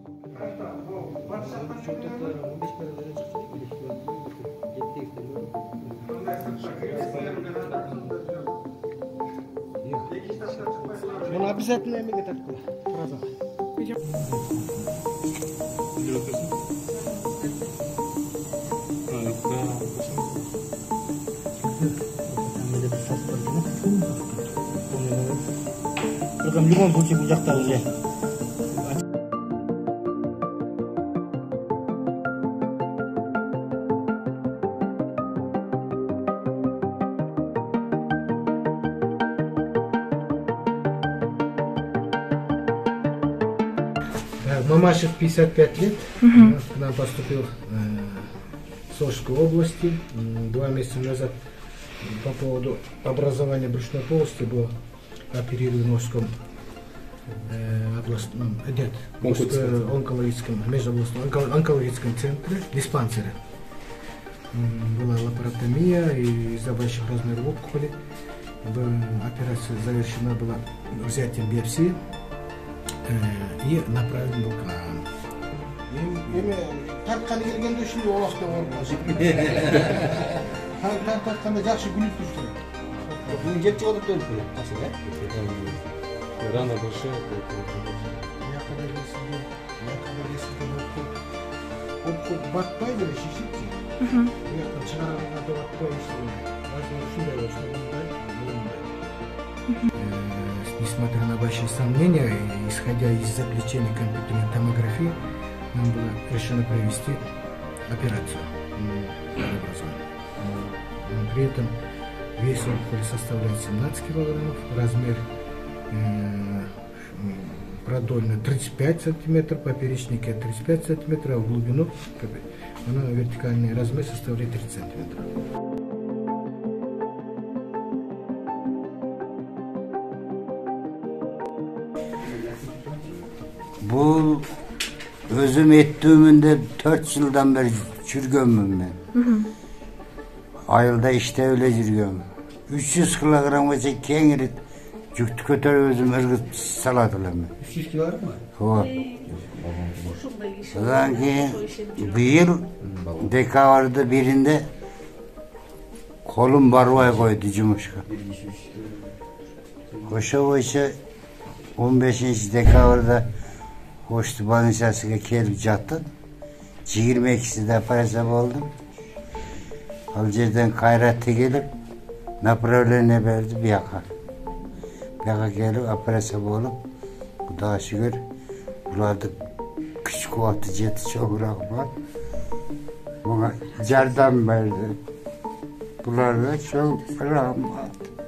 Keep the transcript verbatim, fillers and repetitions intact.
Он обязательно имеет такое. Фраза. В любом случае bu жақта уже. Мамашев пятьдесят пять лет, угу. К нам поступил э, в Сочской области два месяца назад по поводу образования брюшной полости был оперирован в Ошском э, областном, нет, онкологическом, межобластном онкологическом центре, диспансере. Была лапаротомия и из-за больших размеров опухоли. Операция завершена была взятием биопсии. И направлен был к нам. Эми тартканы келгенде ушул убакта болду. Тартканда жакшы күнүп турушту. Бүгүн жетчи болуп келип калды. Рано больше. Опухоль батпай деле шишипти. Бияктан чыгарганга батпай иштеген. Башында ушундай болушу мындай. Несмотря на большие сомнения, исходя из заключения компьютерной томографии, нам было решено провести операцию. При этом вес опухоли составляет семнадцать килограммов, размер э, продольно тридцать пять сантиметров, поперечнике тридцать пять сантиметров, а в глубину она вертикальный размер составляет тридцать сантиметров. Bu özüm ettiğimde dört yıldan beri жүргөнмүн ben. Hı hı. Ayılda işte öyle жүргөн. üç yüz kilogramgacha kengir жүктү көтөрүп өзүм ыргытып салатылам. üç yüz kilogram mı? Hop. Odan keyin bu yıl dekabrda birinde kolum barбай koydu жумушка. Ошо боюнча он бешинчи декабрда Koçtu Banisası'na gelip jattı. yigirma ikkisida operatsiya bo'ldim. Aljerden Kayrat'a gelip направление berdi bu yoqqa. Bu yoqqa kelib operatsiya bo'lib, Xudoga shukr, ularni kuch quvvati yetdi, cho'g'roq bor. Bunga yordam berdi. Bularga çok rahmat.